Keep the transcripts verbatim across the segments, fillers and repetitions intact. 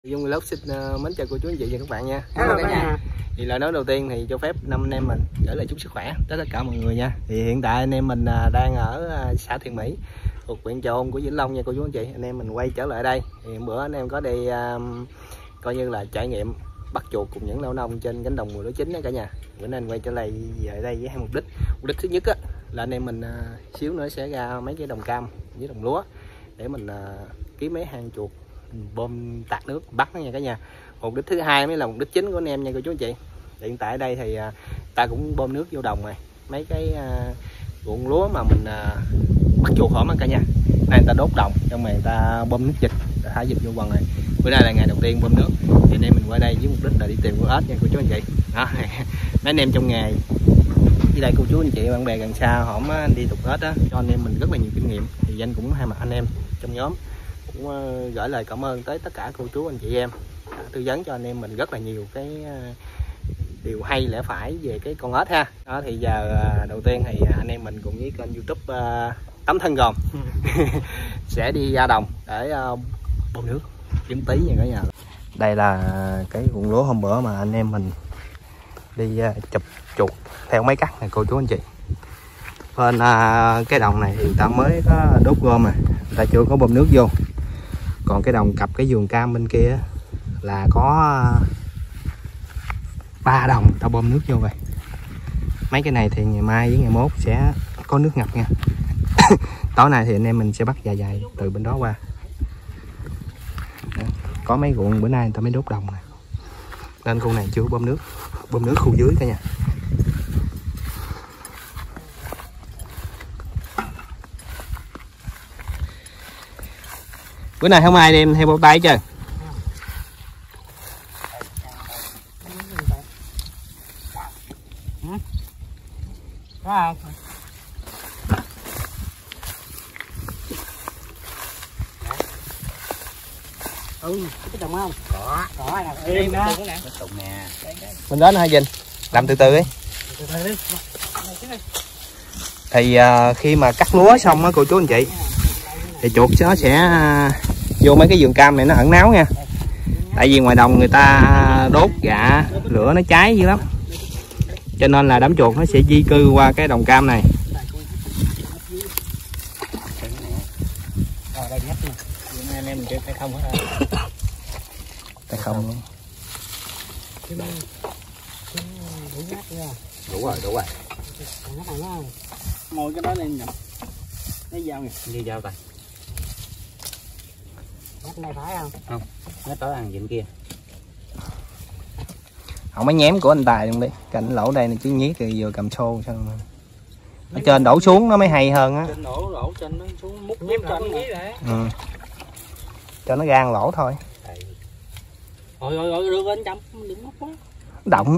Dung Vlog xin uh, mến chào cô chú anh chị và các bạn nha. Hello cả nhà. Thì lời nói đầu tiên thì cho phép năm anh em mình gửi lời chúc sức khỏe tới tất cả mọi người nha. Thì hiện tại anh em mình uh, đang ở uh, xã Thiện Mỹ thuộc huyện Chợ Ôn của Vĩnh Long nha cô chú anh chị. Anh em mình quay trở lại đây. Thì bữa anh em có đi uh, coi như là trải nghiệm bắt chuột cùng những lao nông trên cánh đồng mùa lúa chín đó cả nhà. Bữa nay anh quay trở lại về đây với hai mục đích. Mục đích thứ nhất á, là anh em mình uh, xíu nữa sẽ ra mấy cái đồng cam với đồng lúa để mình uh, kiếm mấy hang chuột bơm tạt nước bắt nó nha cả nhà. Mục đích thứ hai mới là mục đích chính của anh em nha cô chú anh chị. Hiện tại ở đây thì uh, ta cũng bơm nước vô đồng này, mấy cái uh, ruộng lúa mà mình uh, bắt chuột hổm cả nhà. Nay người ta đốt đồng xong rồi người ta bơm nước dịch, thả dịch vô quần này. Bữa nay là ngày đầu tiên bơm nước thì anh em mình qua đây với mục đích là đi tìm con ếch nha cô chú anh chị. Đó. Mấy anh em trong nghề với đây cô chú anh chị bạn bè gần xa hổm đi tục ếch á, cho anh em mình rất là nhiều kinh nghiệm. Thì anh cũng hai mặt anh em trong nhóm cũng uh, gửi lời cảm ơn tới tất cả cô chú anh chị em đã tư vấn cho anh em mình rất là nhiều cái uh, điều hay lẽ phải về cái con ếch ha. Đó thì giờ uh, đầu tiên thì anh em mình cùng với kênh YouTube uh, Tấm Thân Gồm sẽ đi ra đồng để uh, bơm nước kiếm tí nha cả nhà. Đây là cái ruộng lúa hôm bữa mà anh em mình đi uh, chụp chuột theo máy cắt này cô chú anh chị. Bên uh, cái đồng này thì ta mới có đốt gom này, ta chưa có bơm nước vô. Còn cái đồng cặp cái vườn cam bên kia là có ba đồng tao bơm nước vô rồi. Mấy cái này thì ngày mai với ngày mốt sẽ có nước ngập nha. Tối nay thì anh em mình sẽ bắt dài dài từ bên đó qua. Có mấy ruộng bữa nay người ta mới đốt đồng này, nên khu này chưa bơm nước, bơm nước khu dưới cả nhà. Bữa nay không ai đem theo bao tay chưa? Có không? Ừ, cái đồng không? Có. Có nè. Im đó. Nè. Mình đến hả Vinh? Làm từ từ đi. Từ từ đi. Thì uh, khi mà cắt lúa xong á cô chú anh chị, thì chuột nó sẽ vô mấy cái vườn cam này nó ẩn náu nha. Tại vì ngoài đồng người ta đốt gạ lửa nó cháy dữ lắm, cho nên là đám chuột nó sẽ di cư qua cái đồng cam này. Rồi đây nhắc nè. Anh em mình chơi tay không hết rồi. Tay không luôn. Đủ nhắc chưa? Đủ rồi, đủ rồi. Còn nhắc này nó không? Mồi cái đó lên nhầm. Lấy dao nè. Đi dao tay. Nhắc này phải không? Không, nó tới ăn vịnh kia. Không mấy nhém của anh Tài luôn đi. Cạnh lỗ đây này chứ nhí thì vừa cầm xô sao mà. Ở trên đổ xuống nó mới hay hơn á. Trên đổ đổ trên nó xuống múc nhém trên nhí đấy. Ừ. Cho nó gan lỗ thôi. Rồi rồi rồi được anh chậm, đừng móc quá. Động.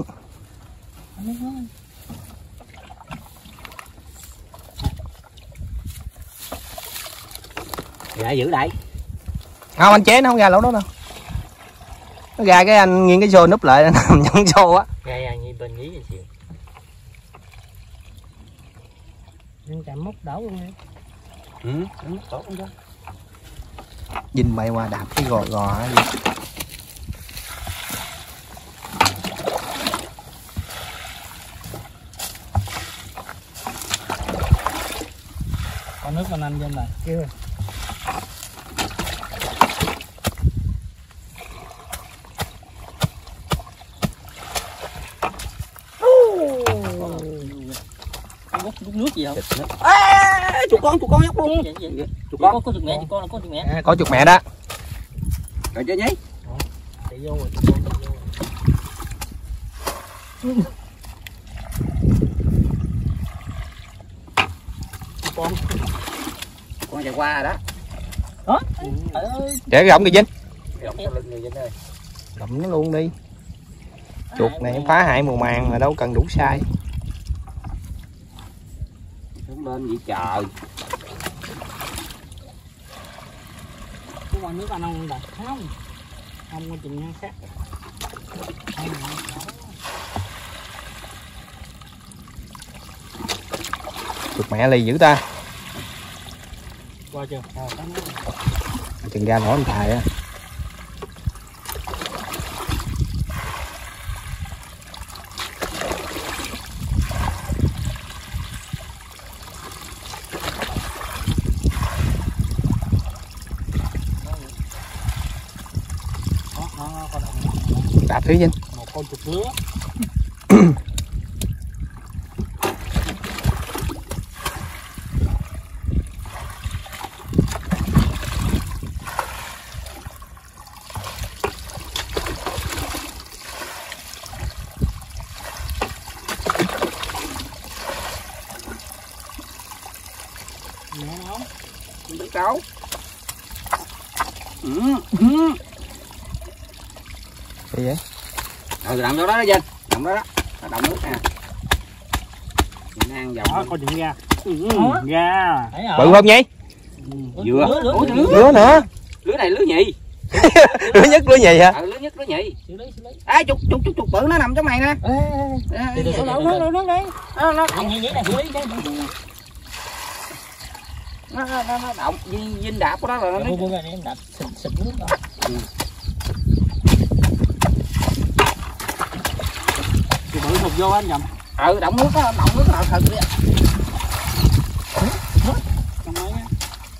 Dạ giữ lại. Không anh chế nó không ra lỗ đó đâu. Nó ra cái anh nghiêng cái xô núp lại nằm nhẫn xô á. Ra ra như bên nhí vậy chịu. Anh chậm móc đổ luôn đi. Ừ, móc đổ luôn đó. Vinh bay qua đạp cái gò gò á gì. Con nước con anh Vinh là chưa. Rút nước gì không? À, chuột con, chuột con nhóc luôn. Chuột con, có chuột mẹ, chuột con là có chuột mẹ. À, có chuột mẹ đó. Rồi chơi nhí. Chạy vô rồi. Con. Con chạy qua rồi đó. Đó. Trời ơi. Để gọng kìa Vinh. Gọng sau lưng người Vinh ơi. Gọng nó luôn đi. Chuột này phá hại mùa màng mà đâu cần đủ size. Đứng lên vậy trời. Có con nước anh không đặt không? Không có chừng ngang sát. Chuột mẹ lì dữ ta. Qua chưa? Chừng ra nổi anh Tài á. Nó có động. Đạp phía Vinh. Một con chuột lứa. Nè không? Đừng biết đâu. Ừ, ừ. Gì vậy? Rồi đậm chỗ đó đó Vinh. Đậm đó đó. Nó đậm nước nè. Mình ăn vòng. Đó, con chuyện ra. Ừ, Ra. Bự không nhỉ? Dừa. Lứa, lứa, lứa. Lứa nữa. Lứa này lứa nhì. Lứa nhất lứa nhì hả? Ừ, lứa nhất lứa nhì. Xử lý, xử lý. À, chục chục chục chục bự nó nằm trong mày nè. Từ từ từ Nó từ. nó nó đây. Nó nó Anh như vậy là xử lý cái. nó nó nó động Vinh Vinh đạp của đó là nó Buông buông ra để em đạp xịt xịt nước rồi. Thì bự thục vô anh nhầm. Ừ, động nước đó, động nước nào thật đi. Trong đấy á.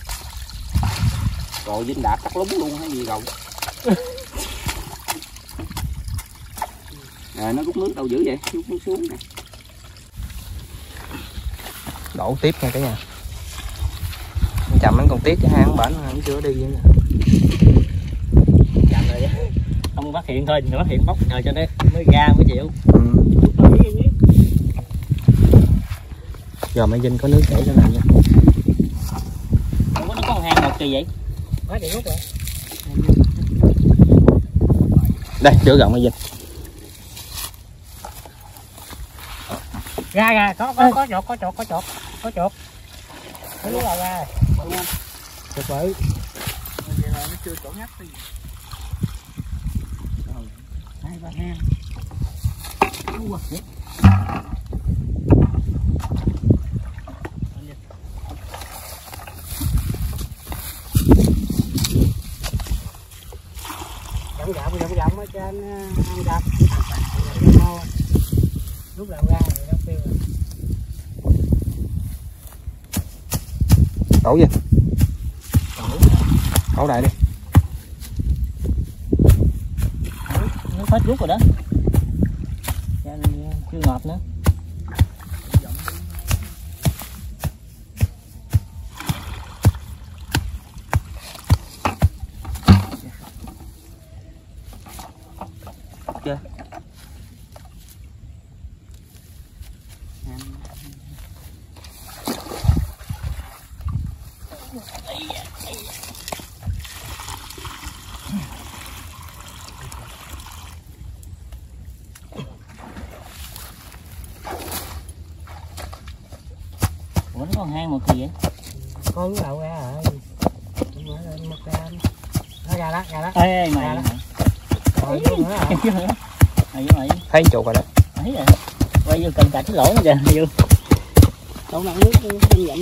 Rồi Vinh đạp tắt lúng luôn hay gì rồi. Rồi nó rút nước đâu dữ vậy? Rút nước xuống nè. Đổ tiếp nha cả nhà. Chậm anh còn tiếc cái hang bển nó chưa đi vậy nè. Chậm rồi. Không phát hiện thôi, đừng phát hiện bóc rồi cho nó mới ra mới chịu. Ừ. Giờ mấy Vinh có nước chảy cho này nha. Ủa, nó có một hang một kỳ vậy? Quá chị rút rồi. Đây, chưa gần mấy Vinh. Ra ra, có có có chuột, có chuột, có chuột, có chuột. Nó lúc nào ra. Chuột bự. Vậy là nó chưa chỗ nhắc gì. Rồi, hai ba hang. Ủa, vậy. Dậm dậm dậm dậm ở trên hang đập. Lúc nào ra thì nó tiêu rồi. Đổ gì? Đổ đại đi. Nó hết rút rồi đó. Chưa ngọt nữa. Chưa. Ủa, nó còn hang một kỳ vậy? Con đậu ra rồi. Mở lên một ra. Nó ra đó, ra đó. Ê, ê mày. Rồi vô nữa hả? Chứ hả? Mày mày. Thấy chuột rồi đó. Thấy rồi. Quay vô cần cạch cái lỗ kìa, vô. Đậu nặng nước không dặn.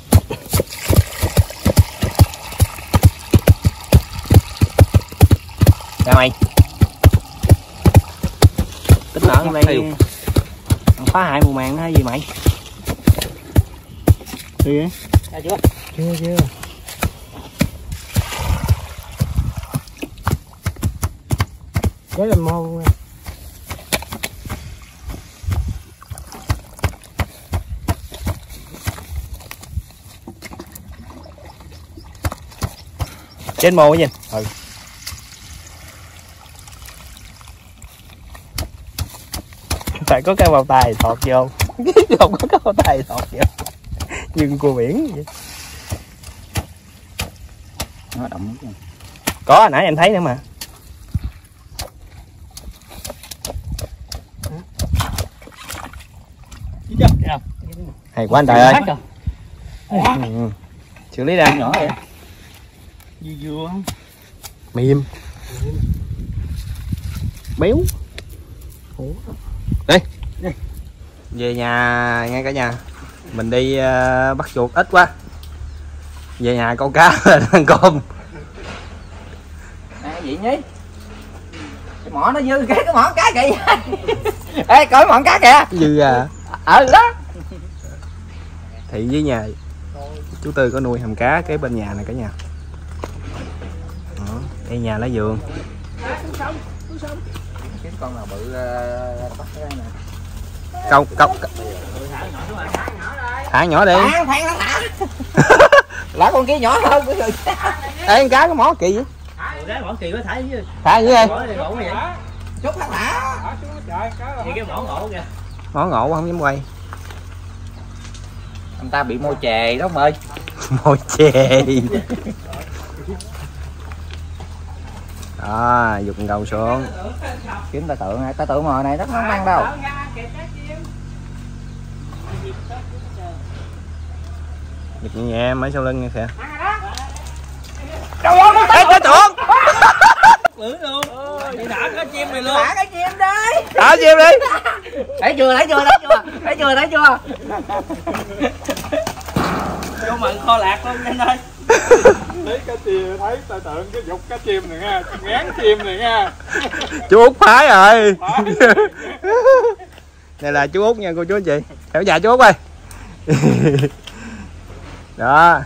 Ra mày. Tính nở hôm nay phá hại mùa màng hay gì mày? Gì vậy? Ra chưa? Chưa chưa. Cái làm mâu. Trên mồ cái gì? Ừ. Phải có cái bao tay thọt vô. Không có cái bao tay thọt vô. Nhưng cua biển vậy. Nó động nước rồi. Có hồi nãy em thấy nữa mà. Hay quá anh Tài ơi. Ừ. Xử lý ra. Nhỏ vậy. Dưa dưa không? Mềm. Béo. Đi. Về nhà nghe cả nhà. Mình đi uh, bắt chuột ít quá. Về nhà câu cá ăn cơm. À, gì nhí? Cái mỏ nó dư cái cái mỏ cá kìa. Ê, coi mỏ cá kìa. Dư à. Ừ đó. Thị với nhà chú Tư có nuôi hầm cá kế bên nhà này cả nhà. Đó, đây nhà lá vườn. Kiếm con nào bự uh, bắt cái này nè. Câu câu thả nhỏ đi. Thả, thả, thả. Lá con kia nhỏ hơn. Ê, con cá có mỏ kỳ vậy? Cái mỏ kỳ quá thả dưới. Thả dưới đây. Chút thả thả. Vậy cái mỏ ngộ kìa. Mỏ ngộ không dám quay. Anh ta bị môi chề đó ông ơi. Môi chề. Đó, dục con câu xuống. Kiếm ta tượng này, ta tượng mồi này nó không ăn đâu. Giật nhẹ nhẹ em ở sau lưng nha kìa. Đâu ơi, cái tượng. Lưỡi luôn. Vậy thả cái chim này luôn. Thả cái chim đi. Thả chim đi. Thấy chưa, thấy chưa, thấy chưa, thấy chưa, thấy chưa. Vô mận kho lạc luôn anh ơi. Lấy cá chim thấy ta tượng cái dục cá chim này nha, ngán chim này nha. Chú Út phái rồi. Này là chú Út nha cô chú anh chị. Theo già chú Út ơi. Đó.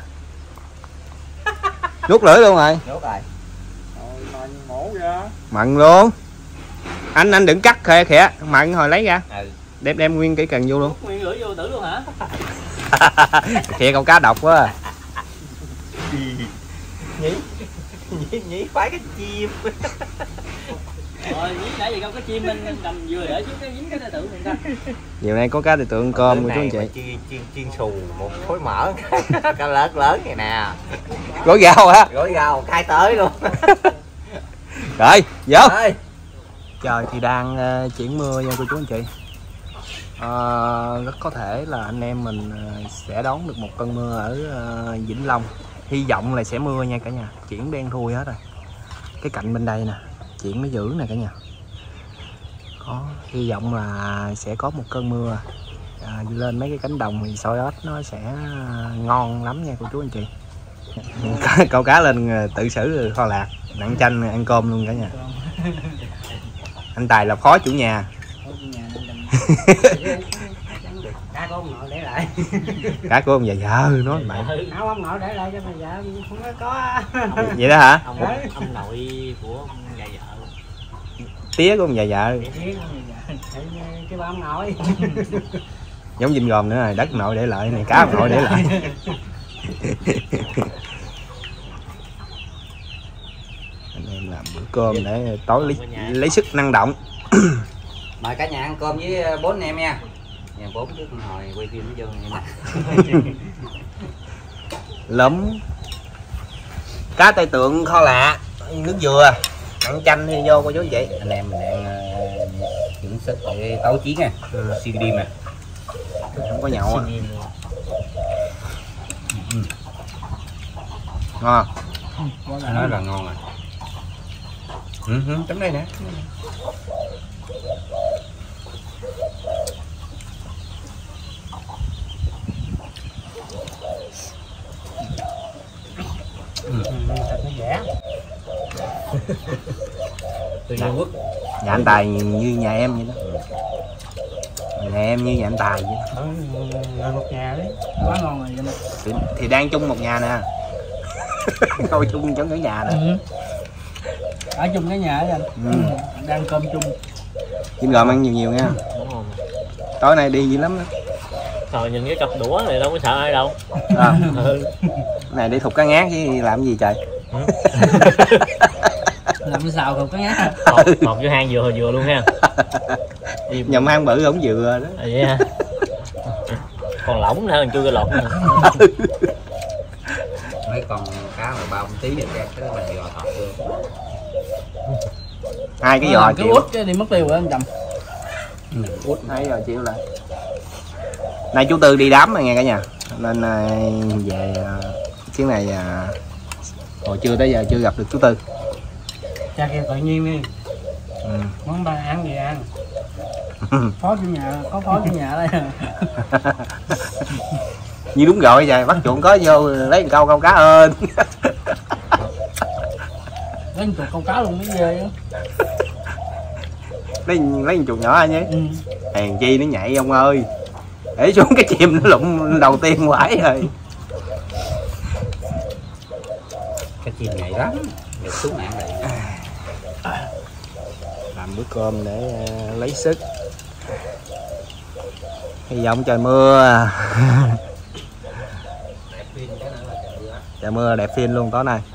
Nuốt lưỡi luôn rồi. Nuốt rồi. Rồi mổ ra. Mặn luôn. Anh anh đừng cắt kìa kìa, mặn hồi lấy ra. Ừ. Đem đem nguyên cái cần vô luôn. Nguyên lưỡi vô tử luôn hả? Kìa con cá độc quá. Nhỉ? Nhỉ nhỉ phải cái chim. Rồi nhí nãy giờ câu cái chim lên cầm vừa để chứ cái dính cái tượng này ta. Nhiều nay có cá thì tượng cơm của chú anh chị. Chiên chiên chiên xù một khối mỡ cá lớn lớn này nè. Gói gạo hả? Gói gạo khai tới luôn. Rồi, vô. Ơi. Trời thì đang uh, chuyển mưa nha cô chú anh chị. Uh, rất có thể là anh em mình uh, sẽ đón được một cơn mưa ở uh, Vĩnh Long. Hy vọng là sẽ mưa nha cả nhà. Chuyển đen thui hết rồi. Cái cạnh bên đây nè, chuyển nó dữ nè cả nhà. Có hy vọng là sẽ có một cơn mưa. À, đi lên mấy cái cánh đồng thì soi ếch nó sẽ ngon lắm nha cô chú anh chị. Câu cá lên tự xử kho lạc, nặng chanh ăn cơm luôn cả nhà. Anh Tài là phó chủ nhà. Cá của ông nội để lại. Cá của ông già vợ nói mày. Không, ông nội để lại cho mày vợ không có. Vậy đó hả? Ông, ông nội của ông già vợ. Tía của ông già vợ. Cái ba ông nội. Giống Vinh Gòm nữa rồi, đất nội để lại này, cá ông nội để lại. Anh em làm bữa cơm để tối lấy, lấy sức năng động. Mời cả nhà ăn cơm với bốn anh em nha. Nhà bốn chứ hồi quay phim nó vô như nè. Lấm cá tai tượng kho lạ, nước dừa, ăn chanh thì vô cô chú chị. Anh em mình đang uh, dưỡng sức để tấu chiến nè, Ừ. xê đê nè. Không có nhậu à. Ngon. Anh nói là ngon rồi. Ừ, ừ, tấm đây nè. Từ Trung Quốc. Nhà anh Tài như nhà em vậy đó. Nhà em như nhà anh Tài vậy đó. Ở một nhà đấy. Quá ngon rồi vậy nè. Thì, thì đang chung một nhà nè. Ngồi chung trong cái nhà nè. Ừ. Ở chung cái nhà đó anh. Ừ. Đang cơm chung. Chim gồm ăn nhiều nhiều nha. Tối nay đi dữ lắm đó. Trời nhìn cái cặp đũa này đâu có sợ ai đâu. À. Ừ. Này đi thục cá ngát chứ làm gì trời. Làm sao không có ngát. Một, một với hai vừa vừa luôn ha. Nhầm hang bự không vừa đó. À, vậy hả? Còn lỏng nữa, chưa cái lọt nữa. Mấy con cá mà bao một tí được ra cái mình giò thọt luôn. Hai cái giò cái chịu. út cái đi mất tiêu rồi anh Trầm. Ừ, út hai giò chịu lại. Nay chú Tư đi đám rồi nghe cả nhà. Nên uh, về uh, chuyến này uh, hồi trưa tới giờ chưa gặp được chú Tư. Cha kêu tự nhiên đi. Ừ. Món ba ăn gì ăn. Phó chủ nhà, có phó chủ nhà đây. Như đúng rồi trời, bắt chuộng có vô lấy một câu câu cá ơn. Lấy một câu cá luôn mới ghê á. Lấy lấy một chuột nhỏ anh nhé. Ừ. Hèn chi nó nhảy ông ơi. Để xuống cái chim nó lụng đầu tiên quải rồi. Cái chim nhảy lắm. Được xuống mạng này. làm bữa cơm để uh, lấy sức. Hy vọng trời mưa. Trời mưa đẹp phim luôn tối nay.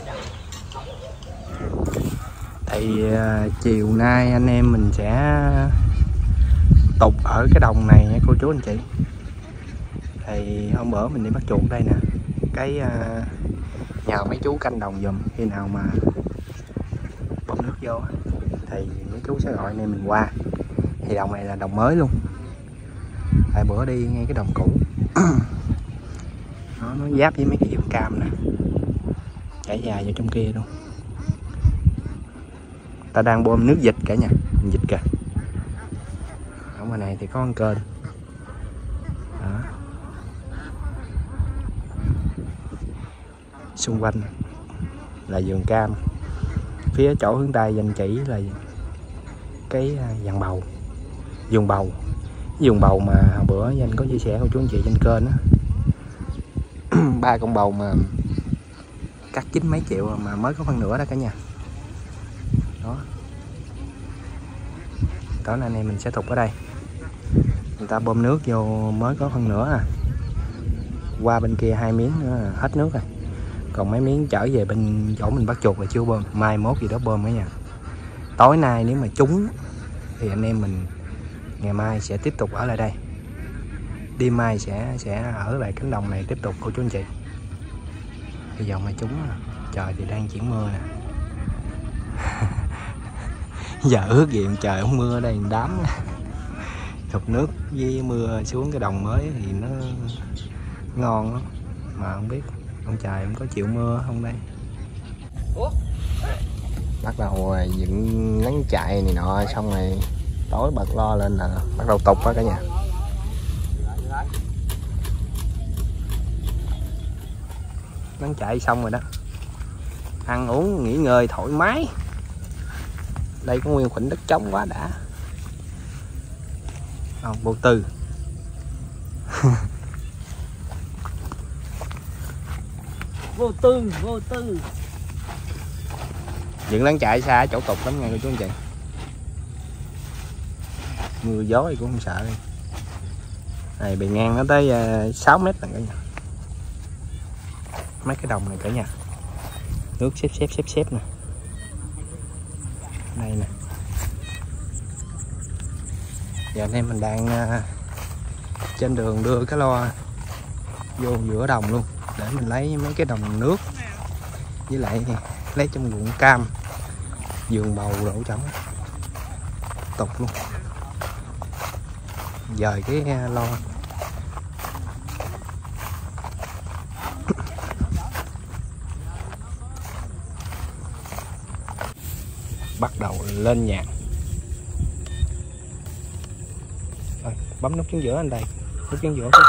Thì uh, chiều nay anh em mình sẽ tục ở cái đồng này nha cô chú anh chị. Thì hôm bữa mình đi bắt chuột đây nè, cái uh, nhờ mấy chú canh đồng giùm, khi nào mà bơm nước vô thì mấy chú sẽ gọi anh em mình qua. Thì đồng này là đồng mới luôn, tại bữa đi ngay cái đồng cũ. nó, nó giáp với mấy cái vườn cam nè, chảy dài vào trong kia luôn. Ta đang bơm nước vịt cả nhà, vịt kìa. Ở ngoài này thì có con kênh đó. Xung quanh là vườn cam, phía chỗ hướng tây danh chỉ là cái dàn bầu, vườn bầu, vườn bầu mà hồi bữa anh có chia sẻ của chú anh chị trên kênh á. Ba con bầu mà cắt chín mấy triệu mà mới có phân nửa đó cả nhà. Đó, tối nay anh em mình sẽ tục ở đây, người ta bơm nước vô mới có phân nửa à. Qua bên kia hai miếng nữa hết nước rồi, còn mấy miếng trở về bên chỗ mình bắt chuột là chưa bơm, mai mốt gì đó bơm cả nhà. Tối nay nếu mà trúng thì anh em mình ngày mai sẽ tiếp tục ở lại đây, đêm mai sẽ sẽ ở lại cánh đồng này tiếp tục cô chú anh chị. Bây giờ mà trúng trời thì đang chuyển mưa nè. Giờ ước gì trời không mưa ở đây đám thụt nước với mưa xuống cái đồng mới thì nó ngon lắm, mà không biết ông trời không có chịu mưa không đây. Bắt đầu dựng nắng chạy này nọ xong rồi tối bật lo lên là bắt đầu tục đó cả nhà. Nắng chạy xong rồi đó, ăn uống nghỉ ngơi thoải mái. Đây có nguyên khoảnh đất trống quá đã. À, vô tư. Vô tư, vô tư. Dựng láng chạy xa chỗ tục lắm nha cô chú anh chị. Mưa gió thì cũng không sợ. Này bề ngang nó tới uh, sáu mét lần cả nhà. Mấy cái đồng này cả nhà. Nước xếp xếp xếp xếp nè. Đây nè. Giờ anh em mình đang uh, trên đường đưa cái lo vô giữa đồng luôn để mình lấy mấy cái đồng nước, với lại lấy trong ruộng cam, vườn bầu đổ trống tục luôn. Dời cái uh, lo bắt đầu lên nhạc. Rồi, bấm nút xuống giữa anh đây, nút xuống giữa.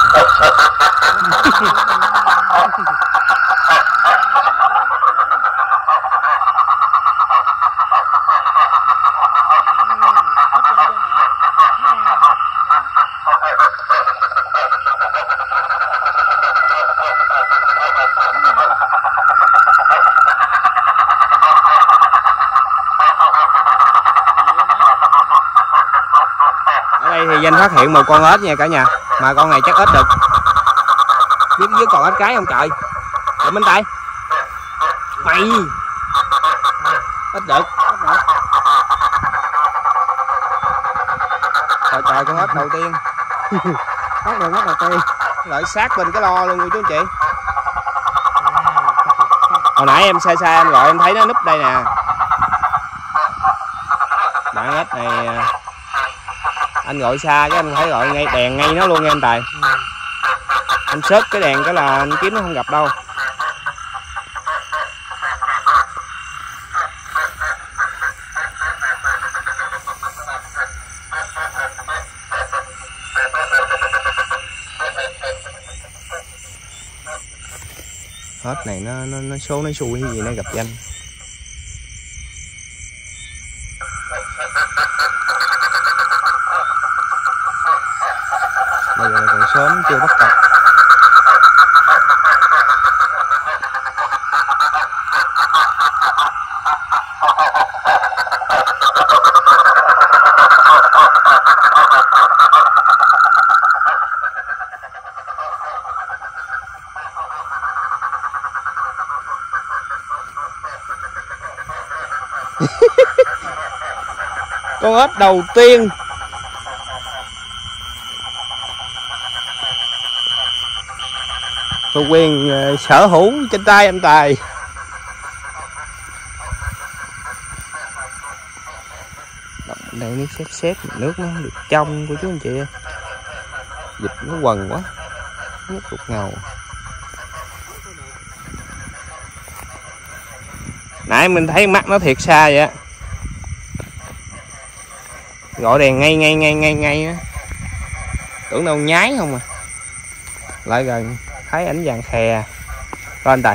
Thì Danh phát hiện một con ếch nha cả nhà, mà con này chắc ếch đực, với với còn ếch cái không trời. Để bên tay mày ếch đực. Trời trời, con ếch đầu tiên. Bắt được ếch đầu tiên. Lợi sát bên cái lo luôn cô chú anh chị. Hồi nãy em xa xa em gọi em thấy nó núp đây nè. Bạn ếch này anh gọi xa cái anh phải gọi ngay đèn ngay nó luôn nha anh Tài. Ừ. Anh search cái đèn cái là anh kiếm nó không gặp đâu. Hết này nó nó nó số nó xui cái gì nó gặp Danh. Bây giờ còn sớm chưa bắt cặp. Con ếch đầu tiên. Thuộc quyền uh, sở hữu trên tay anh Tài. Đây nước xếp xếp, nước nó được trong của chú anh chị. Dịch nó quần quá, nước đục ngầu. Nãy mình thấy mắt nó thiệt xa vậy á, gọi đèn ngay ngay ngay ngay ngay á, tưởng đâu nhái không à. Lại gần thấy ảnh vàng khè. Coi anh Tài,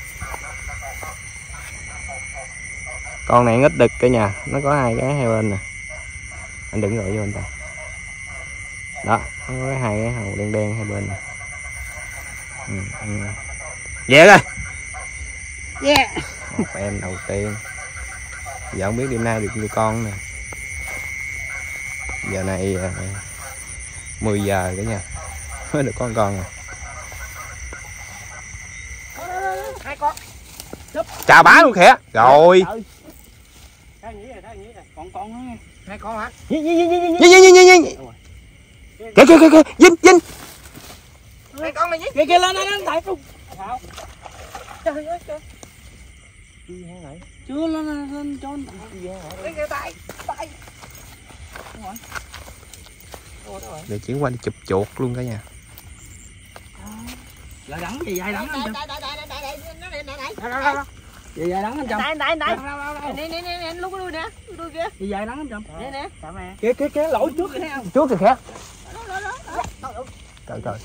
con này ít đực cả nhà, nó có hai cái hai bên nè, anh đừng gọi vô anh Tài. Đó, nó có hai cái hàu đen đen hai bên nè. Ừ, ừ. Về rồi. Yeah. Một em đầu tiên. Giờ không biết đêm nay được nhiêu con nè. Giờ này uh, mười giờ cả nhà mới được con con rồi. Hai con. Chà bá luôn kìa. Rồi. Còn con nữa. Hai con hả? Nhìn nhìn nhìn nhìn nhìn nhìn. Kìa kìa kìa, Vinh Vinh. Hai con này kìa kìa lên lên lên Tài luôn. Sao? Trời ơi trời. Chưa lên lên lên cho anh Tài. Kìa Tài, Tài. Để chuyển qua đi chụp chuột luôn cả nhà. Lại đắng gì vậy đắng anh chồng. Gì vậy đắng anh chồng. Đây đây đây. Nè nè nè anh lúc cái đuôi nè, đuôi kia. Gì vậy đắng anh chồng. Nè nè. Kìa kìa kìa lỗi trước thấy không? Trước kìa kìa. Trời trời.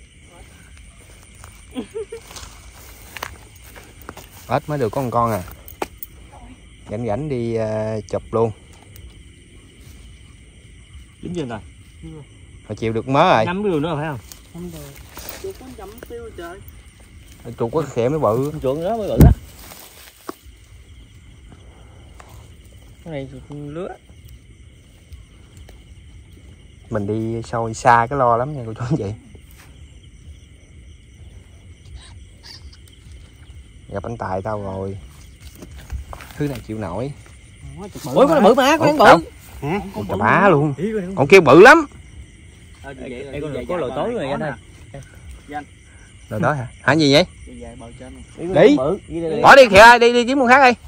Ếch mới được có một con à. Rảnh rảnh đi uh, chụp luôn. Dính chưa rồi? Hồi chiều được mớ rồi. Năm điều nữa phải không? Năm điều. Chuột con chậm tiêu trời. Chuột có khẽ mới bự. Chuột đó mới bự á. Cái này chuột lứa. Mình đi sâu xa cái lo lắm nha cô chú anh chị. Gặp anh Tài tao rồi. Thứ này chịu nổi. Ủa con bự mà, con bự. Hả? Con chà bá luôn. Con kia bự lắm. Đây có lồi tối rồi anh ơi. Rồi đó hả? Hả gì vậy? Đi. Bỏ đi kìa, đi đi kiếm con khác đi.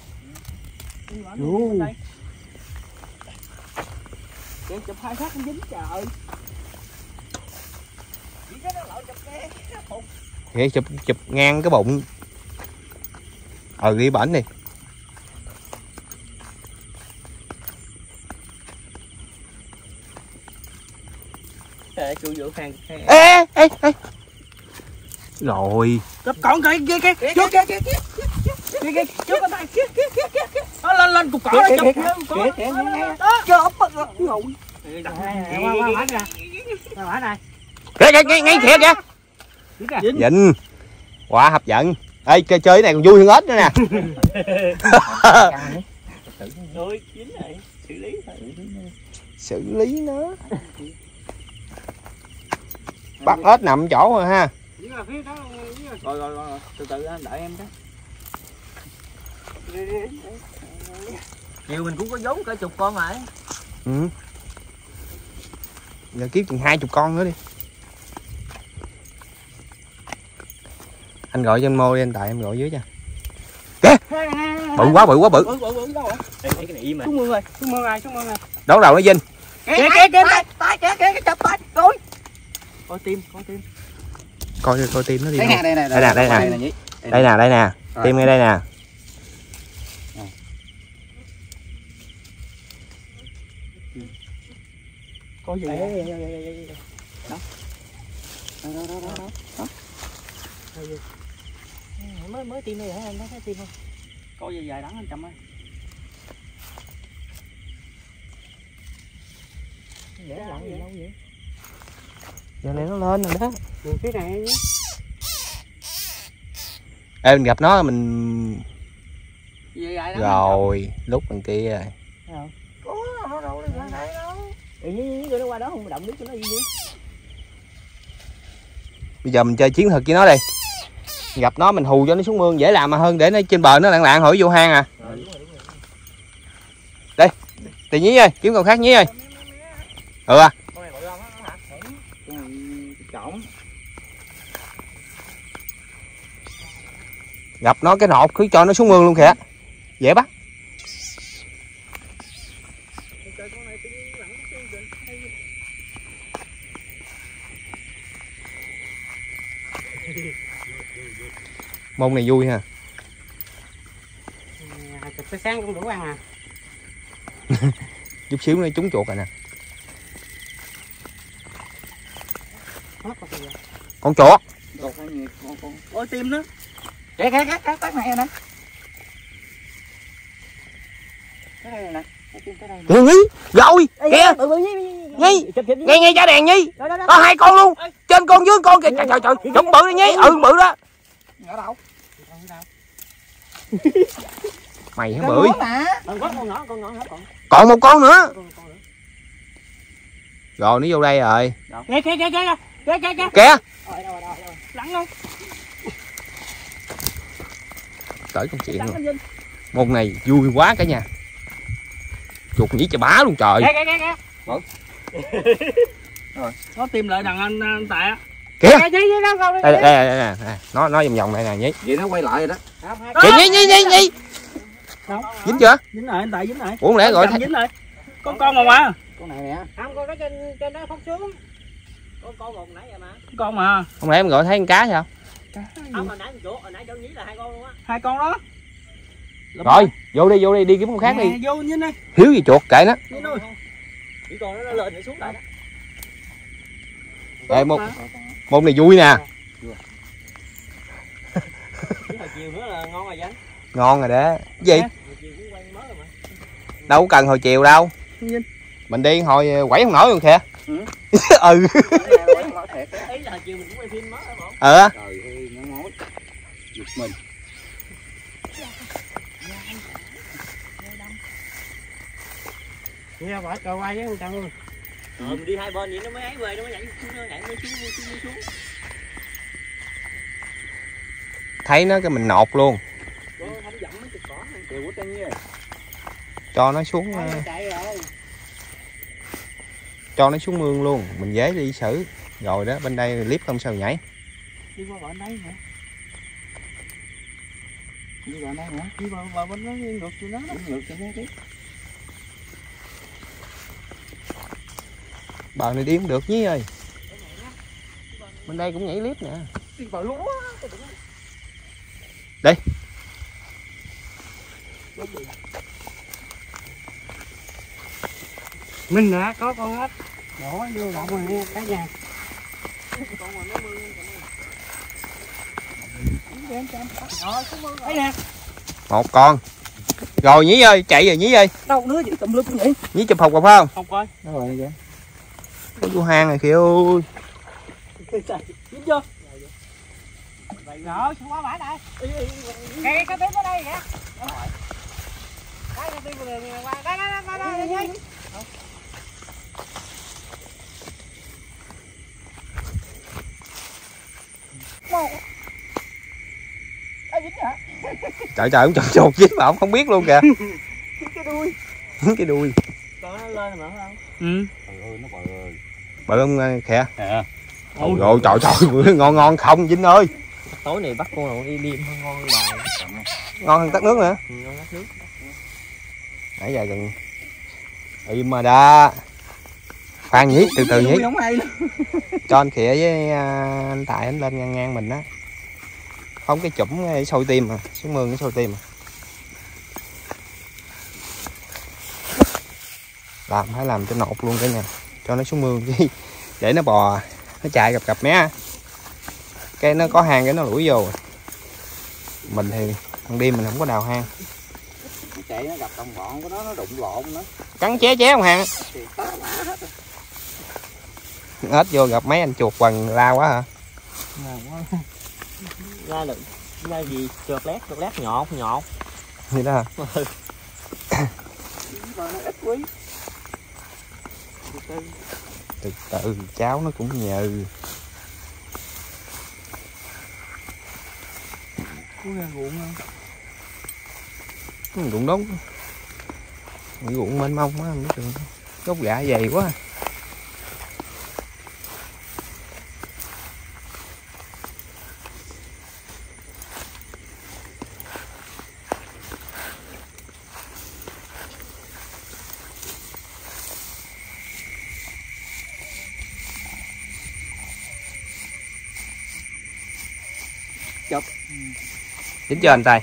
Chụp hai phát không dính trời. Kìa, chụp chụp ngang cái bụng. Ờ ghi bển đi. Ê, chú Vũ Khang. Ê ê ê. Rồi. Cặp con kìa kìa kìa. Kìa kìa kìa kìa. Kìa kìa, chú con tay kìa kìa kìa kìa. Nó lên lên cục cỏ nó chụp. Kìa kìa kìa. Đó, chụp ngủ. Qua qua bả ra. Qua bả này. Kìa kìa ngay ngay kìa kìa. Vinh. Quá hấp dẫn. Ê chơi chơi cái này còn vui hơn ếch nữa nè. Thôi chín này, xử lý thôi. Xử lý nó. Bắt ếch nằm chỗ rồi ha. Rồi rồi rồi, từ từ anh đợi em cái. Chiều mình cũng có vốn cả chục con rồi. Ừ. Giờ kiếm chừng hai chục con nữa đi. Anh gọi cho anh Mô đi anh Tài, em gọi dưới cho. Kìa. Bự quá bự quá bự. Bự bự bự đâu rồi? Đây cái này im mà. Xuống mương rồi, xuống mương rồi, xuống mương rồi. Đón đầu nó Vinh. Kìa kìa kìa tay, tay kìa kìa chụp tay. Rồi. Coi tim, coi tim. Coi coi tim nó đi. Đây nè, đây nè, đây nè, đây nè. Đây nè, đây nè. Tim ngay đây nè. Coi gì vậy? Đó. Đó đó đó đó. Đó. Mới mới tim này hả anh, thấy tim không? Coi gì dài đắng anh chậm ơi. Dễ lặng gì lâu vậy? Giờ này nó lên rồi đó. Cái này Ê mình gặp nó mình gì dài đắng rồi lúc bên kia rồi. Có nó đâu nó đây đâu. Tự nhiên nó qua đó không động biết cho nó gì đi. Bây giờ mình chơi chiến thuật với nó đi. Gặp nó mình hù cho nó xuống mương dễ làm mà hơn để nó trên bờ nó lạng lạng hỏi vô hang à. Đây. Tìm nhí ơi, kiếm con khác nhí ơi. Ừ à. Con này bự không á hả? Con này trộn. Gặp nó cái nộp cứ cho nó xuống mương luôn kìa. Dễ bắt. Môn này vui ha. Thịt tới sáng cũng đủ ăn à. Chút xíu nữa trúng chuột rồi nè. Con chuột. Ôi tim nữa. Kìa kìa kìa cái này nè. Cái này nè. Kìa Nhi, rồi, kìa. Nhi, nghe nghe giá đèn Nhi. Có hai con luôn. Trên con dưới con kìa. Trời trời trời, trúng bự đi Nhi. Ừ bự đó. Ở đâu? Mày hả bưởi. Con nhỏ, con nhỏ còn. Còn một con nữa. Rồi nó vô đây rồi. Kìa kìa kìa kìa. Kìa kìa kìa. Kìa. Lặn luôn. Tới công chuyện luôn. Môn này vui quá cả nhà. Chuột nhí cho bá luôn trời. Kìa kìa kìa. Rồi. Nó tìm lại đằng anh anh Tài á. Kìa. Kìa nhí nhí nó con đi. Đây đây đây nè, nó nó vòng vòng đây nè nhí. Vậy nó quay lại rồi đó. Kìa nhí nhí nhí nhí. Dính chưa? Dính lại anh Tài dính lại. Ủa không lẽ gọi Cầm dính lại. Con con mà mà. Con này nè. Không, con đó trên trên đó phóng xuống. Con con một nãy vậy mà. Con mà. Không lẽ em gọi thấy con cá sao? Không, hồi nãy chỗ, hồi nãy chỗ nhí là hai con luôn á. Hai con đó. Rồi, vô đi vô đi đi kiếm con khác đi. Vô nhìn đây. Hiếu gì chuột kệ nó. Nhìn ơi. Chỉ còn nó lên rồi xuống lại đó. Đây một môn này vui nè. Chứ hồi chiều nữa là ngon rồi vậy. Ngon rồi đó. Cái gì? Đâu có cần hồi chiều đâu. Mình đi hồi quẩy không nổi luôn kìa. Ừ. Ừ. Ý là hồi chiều mình cũng quay phim mới hả bộ? Ờ. Trời ơi nó ngói. Giật mình. Nghe bỏ cờ quay với con chồng luôn. Ờ mình đi hai bên vậy nó mới ấy về nó mới nhảy xuống nó nhảy nó xuống xuống xuống. Thấy nó cái mình nột luôn. Cho nó xuống cho nó xuống mương luôn, mình dễ đi xử. Rồi đó, bên đây clip không sao nhảy. Đi qua bên đấy hả? Đi qua đây hả? Đi qua, qua bên đó ngược cho nó, ngược cho nó tí. Bờ này đi không được nhí ơi. Bên đây cũng nhảy clip nè. Đi vào lúa. Đi. Mình đã có con hết. Đổ vô động rồi nha cả nhà. Đây nè. Một con. Rồi nhí ơi, chạy rồi nhí ơi. Đâu nữa vậy tùm lum vậy? Nhí chụp phục rồi phải không? Không coi. Nó rồi kìa. Có vô hang này kìa ơi. Dính chưa? Rồi, xuống quá bãi đây. Kìa, cái tiếp ở đây kìa. Cái tiếp đường qua. Đây, đây, đây, đây, đây, đây. Trời trời, ông chọn chuột dính mà ông không biết luôn kìa. Cái đuôi. Cái đuôi. Còn nó lên mà không? Ừ. Trời ơi nó bự ơi. Bự không khẽ? À. Ôi rồi trời trời, ngon ngon không Vinh ơi. Tối này bắt con nào im im hơn ngon bài. Ngon hơn tắt nước nữa. Ừ, ngon tắt nước. Nãy giờ gần im mà đã. Khoan nhí, từ từ nhí. Cho anh khịa với anh Tài anh lên ngang ngang mình á. Không cái chủm cái sôi tim mà, xuống mương cái sôi tim mà. Làm phải làm cho nột luôn cả nhà, cho nó xuống mương chứ để nó bò nó chạy gặp gặp mé cái nó có hang cái nó lủi vô. Mình thì ban đêm mình không có đào hang, Nó chạy nó gặp đồng bọn của nó nó đụng lộn nó cắn ché ché không hang thì tá lá hết. hết vô gặp mấy anh chuột quần la quá hả? Ra được ra gì trượt lét trượt lét nhọt nhọt Vậy đó hả? nó ít quý. Từ từ cháu nó cũng nhừ. Có ra ruộng không? Cũng đúng. Cái ruộng mênh mông á, không biết được. Gốc gạ dày quá. Chụp. Dính chưa anh Tài?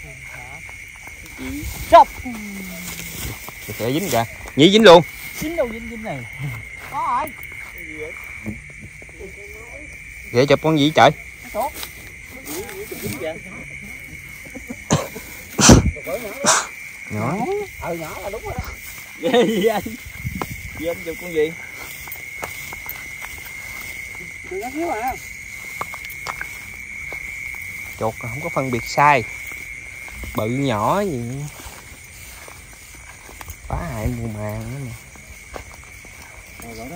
Chụp. Sẽ dính kìa. Nhí dính luôn. Dính đâu dính dính này. Có rồi. Để chụp con gì trời? Nhỏ. Ừ nhỏ là đúng rồi đó. Ghê gì anh? Gì anh chụp con gì? Đừng có thiếu à. Chuột không có phân biệt sai, bự nhỏ gì phá hại mùa màng nữa nè. Rồi rồi đó.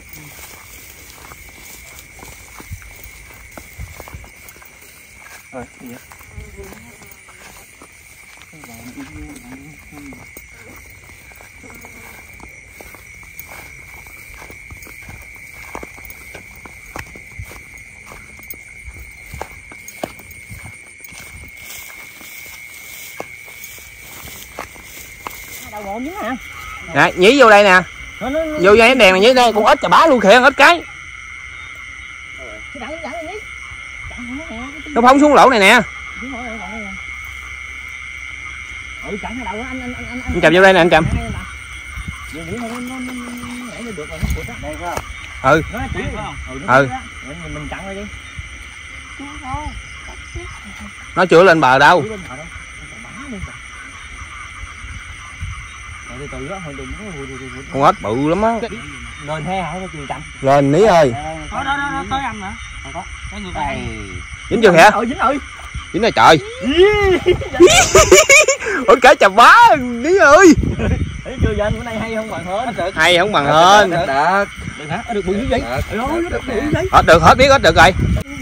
Rồi gì vậy? Đầu ngọn dính hả? Nè, nhí vô đây nè. Nó, nó, nó... Vô dây đèn này nhí đây, con ếch chà bá luôn kìa, ếch cái. Đặng, đặng, đặng, Nó phóng xuống lỗ này nè. Ừ, chặn đầu anh anh anh anh Anh cầm vô đây nè, anh cầm. Ừ. Ừ. Mình chặn đi. Nó chưa lên bờ đâu. Con ếch bự lắm á. Lên he hả nó chừng chậm. Lên ní ơi. Đó đó đó tới anh nữa. Không có. Cái người đây. Dính chưa hả? Ừ dính rồi. Dính rồi trời. Ôi cái chà bá ní ơi. Thấy chưa anh bữa nay hay không bằng hơn. Hay không bằng hơn. Được. Được hả? Được bự như vậy. Ôi nó bự như vậy. Hết được, hết biết hết được rồi.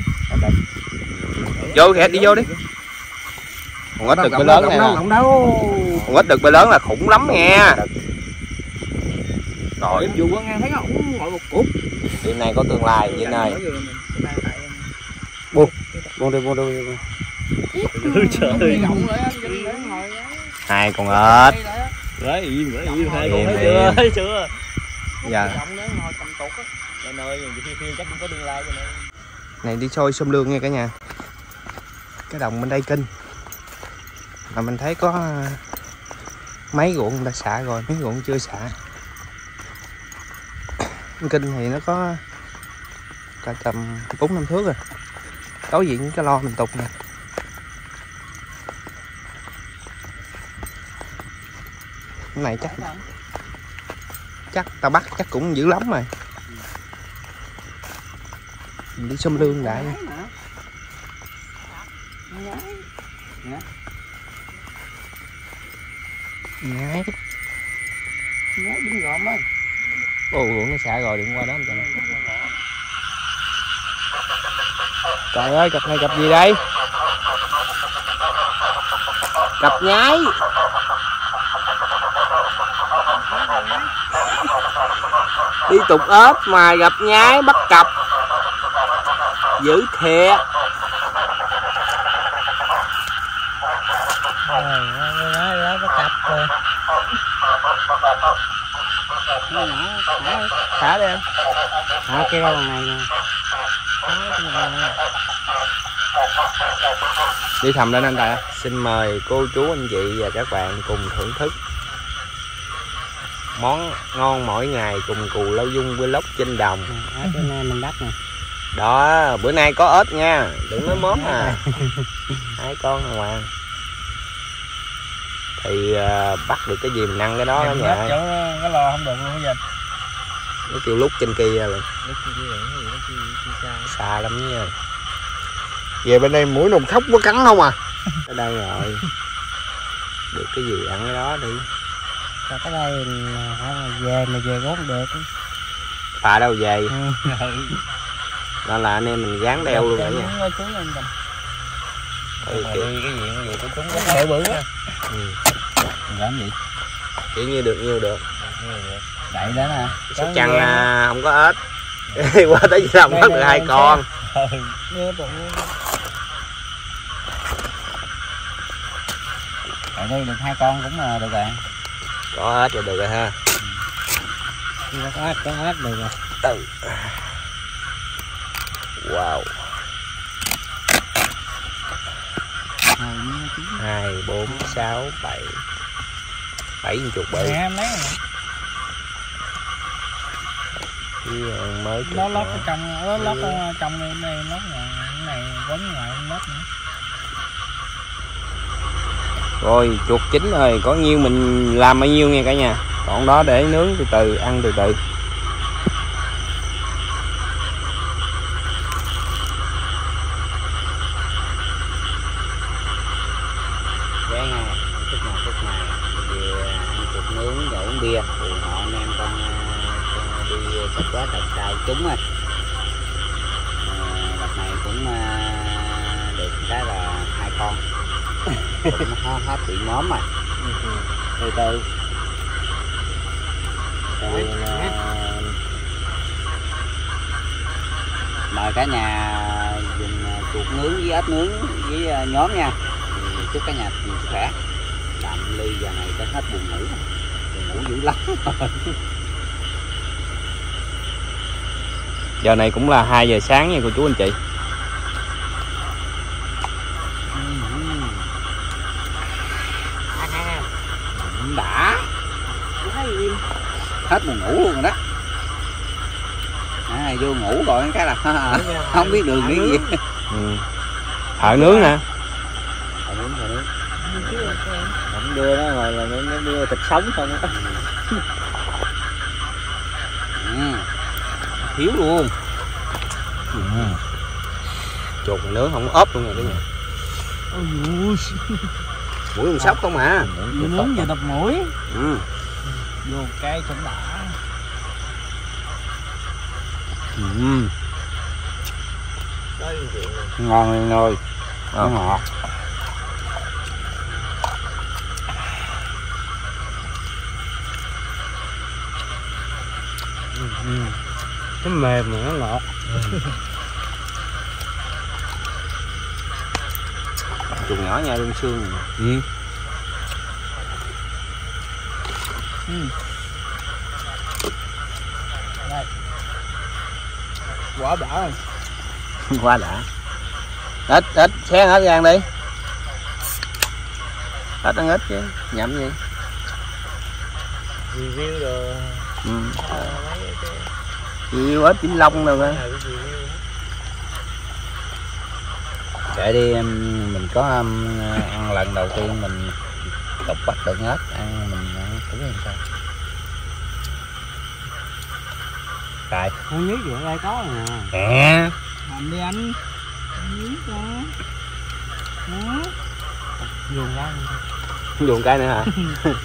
Vô kìa, đi vô đi. Con ếch đực bê lớn này nè. Con ếch đực bê lớn là khủng lắm nha. Rồi em dù con ngang thấy không ngồi một cục. đêm nay có tương lai Vinh ơi. Buông, buông đi, buông đi. Trời. Hai con ếch. Đấy, im nữa, im hai Im, con thấy chưa? im. Thấy chưa? Dạ. Nơi chắc cũng có tương lai cho nên. Này đi xôi xôm lương nha cả nhà. Cái đồng bên đây kinh. Mà mình thấy có mấy ruộng người ta xả rồi, mấy ruộng chưa xả. Kinh thì nó có cả tầm bốn năm thước rồi. Đối diện cái lo mình tục nè. Cái này chắc chắc tao bắt chắc cũng dữ lắm rồi. Mình đi xôm lương lại. Nhái. Nhái dính gồm ơi. Ồ, ruộng nó xả rồi, đừng qua đó anh trời. Trời ơi, cặp này cặp gì đây? Cặp nhái. Đi tục ốp mà gặp nhái bắt cặp. Dữ thiệt. Rồi, nó nó có cặp rồi. Nó nhỏ, thả, Thả đi em. thả cái đâu này nè. Đi thầm lên anh Tài. Xin mời cô chú anh chị và các bạn cùng thưởng thức món ngon mỗi ngày cùng Cù Lao Dung vlog trên đồng. Ở trên này mình đắp nè. Đó, bữa nay có ếch nha, đừng nói món à. Hai con à hoàng. Thì uh, bắt được cái gì mình ăn cái đó đó nha. Chỗ cái lò không được luôn hả giờ? Nó kêu lúc trên kia rồi. Lúc kia vậy, nó kia xa. Xa lắm nha. Về bên đây mũi nồng khóc có cắn không à? Ở đây rồi. Được cái gì ăn cái đó đi. Còn cái đây phải là về mà về cũng không được. Phà đâu về. Ừ. Đó là anh em mình gán đeo luôn rồi nha. Ừ, Ừ, đi cái gì cái gì của chúng nó bự bự á. ừ. Mình làm gì? chỉ như được nhiều được. Đậy đó nè. Sóc Trăng à, không có ếch. Qua tới Vĩnh Long bắt được hai con. Ở đây được hai con cũng được rồi. Có ếch là được rồi ha. Có ếch, có ếch được rồi. Từ. Wow. Hai, bốn, sáu, bảy. Bảy chục bự. Nè em lấy rồi. Mới Nó lót ở trong, nó lót ở trong đây, đây lót ngoài, cái này quấn ngoài lót nữa. Rồi chuột chín rồi, có nhiêu mình làm bao nhiêu nha cả nhà. Còn đó để nướng từ từ, ăn từ từ. Ghé nha, chút nào chút này vì ăn chuột nướng và uống bia thì họ anh em con, con đi sạch quá tận tay chúng rồi. Đợt này cũng được cái là hai con cũng hết, hết bị móm rồi. Từ từ. Từ mời cả nhà dùng chuột nướng với ếch nướng với nhóm nha. Thì chúc cả nhà nhiều sức khỏe. Làm ly giờ này cho hết buồn ngủ, buồn ngủ dữ lắm. Giờ này cũng là hai giờ sáng nha cô chú anh chị. Đã hết buồn ngủ luôn rồi đó. À, vô ngủ rồi cái là không biết đường biết gì. Ừ. Thợ nướng nè. Thợ nướng, thợ nướng. không đưa nó rồi là nó đưa thịt sống không á. Ừ. Thiếu luôn. Ừ. Chuột mà nướng không ốp luôn rồi đấy. Mũi con sóc không à. Vừa nướng vừa đập mũi. Ừ. Vô cái cũng đã. Ừ. Ngon lên ơi. Nó ngọt. Nó mềm mà nó ngọt. Chuột nhỏ nha, luôn xương. Ừ. Ừ. Đây. Quả đã rồi. Quá đã. Ít ít xé hết ra đi. Ít ăn ít chứ, nhậm gì. Review rồi. Ừ. Review ếch Vĩnh Long rồi á. Để đi em mình có um, ăn lần đầu tiên mình đục bắt được hết, ăn mình ăn thử xem sao. Tại Không nhớ gì ở đây có rồi nè. nè. Làm đi anh. Nhíu cho. Đó. Dùng ra. Dùng cái nữa hả?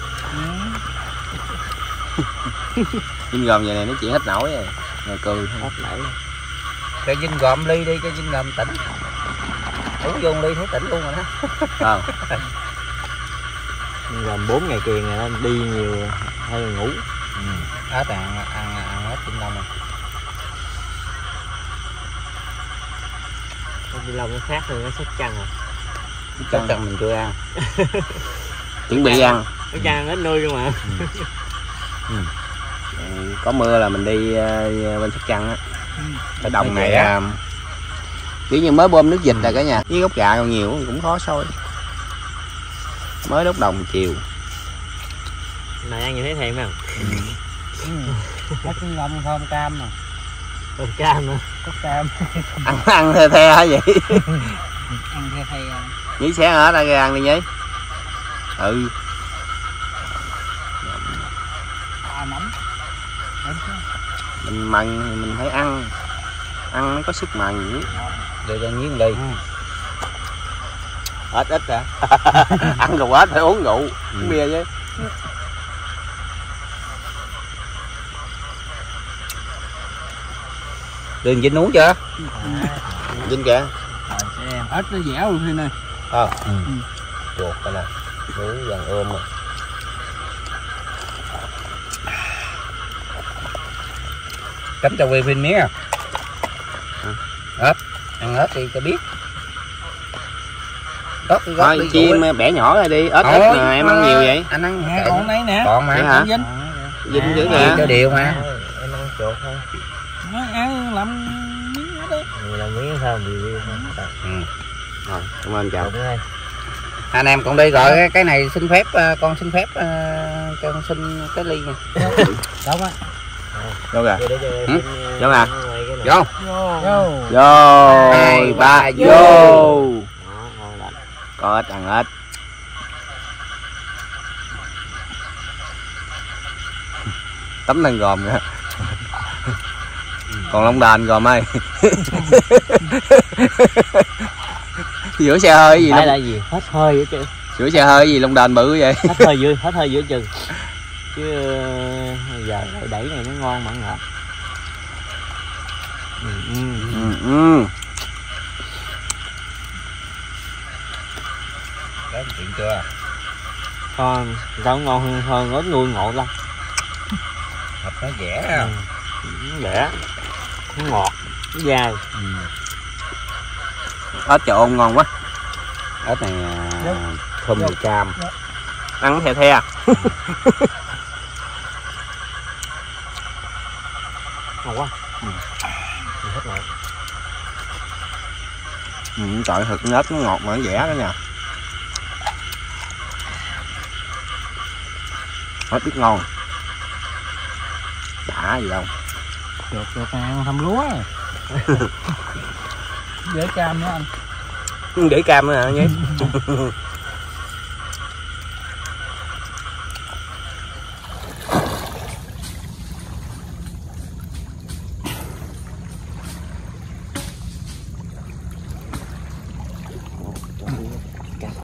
Vinh gồm vậy này nói chuyện hết nổi rồi. Rồi cười hết nổi. Cho Vinh gom ly đi, cho Vinh gom tỉnh. Uống vô ly thấy tỉnh luôn rồi đó. Ờ. Gồm bốn ngày kiền này nó đi nhiều hơi ngủ. Ừ. Ếch ăn ăn ăn ếch Vĩnh Long rồi. Vĩnh Long nó khác hơn nó Sóc Trăng à. Sóc Trăng mình chưa ăn. Chuẩn bị ăn. Sóc Trăng ít nuôi luôn mà. Ừ. Ừ. Có mưa là mình đi uh, bên Sóc Trăng á. Cái đồng này uh, kiểu như mới bơm nước dịch là cả nhà. Với gốc gà còn nhiều cũng khó sôi. Mới đốt đồng chiều. Này ăn như thế thèm không? Ừ. Ếch Vĩnh Long thơm cam mà. Thơm cam mà. Cốc cam. Ăn ăn the the hả vậy? Ăn the the. Nhí xé ở đây ra ăn đi nhí. Ừ. À nấm. Mình mần thì mình phải ăn. Ăn mới có sức mần nhí. Để cho nhí ly. Ít ít hả? Ăn rượu ít phải uống rượu, uống bia chứ. Đường Vinh uống chưa? Vinh kìa. Ếch nó dẻo luôn Thiên ơi. Ờ. Ừ. Chuột coi nè, nướng vàng ôm mà. Cắm cho quay phim miếng à. Ớt, ăn ớt đi cho biết. Ớt cái gót Thôi chiên bẻ nhỏ ra đi, ớt ít mà em ăn nhiều vậy. Anh ăn Nè, còn đây nè. còn mà. Vậy hả? Dính. Dính dữ Chiên nè. cho đều mà. Em ăn chuột thôi. Nó ăn làm miếng hết đi. Người làm miếng sao bị Ừ. Rồi, cảm ơn chào. chuột ơi. Anh em cũng đi rồi cái, cái này xin phép con xin phép uh, cho con xin cái ly nha. Đúng á. Vô kìa. Vậy để cho Ừ? em Vô nè. ngoài cái này. Vô. Vô. Vô. Hai, ba ba, vô. Đó, ngon lắm. Có ít ăn ít. Tấm thân gồm nữa. Còn lông đền gồm ơi. Giữa xe hơi cái gì Phải lông... là gì? Hết hơi vậy chứ. Giữa xe hơi cái gì lông đền bự vậy. Hết hơi giữa, hết hơi giữa chừng. Chứ ờ, giờ đẩy đẩy này nó ngon mà ngọt. Ừ, ừ. Ừ, ừ. Đó chuyện chưa? Con rau ngon hơn, hơn ớt nuôi ngộ lắm. Thịt nó dẻ. Ừ. Nó đẻ, nó ngọt, nó dai. Ừ. Ớt trộn ngon quá. Ớt này à, thơm mùi cam. Ăn the the. Ngon quá. Ừ. Hết rồi. Ừ, trời thịt ớt nó ngọt mà nó dẻ đó nè. Ớt biết ngon. Đã gì đâu. Chuột chuột này ăn thăm lúa. Dễ cam nữa anh. Để cam nữa hả nhé.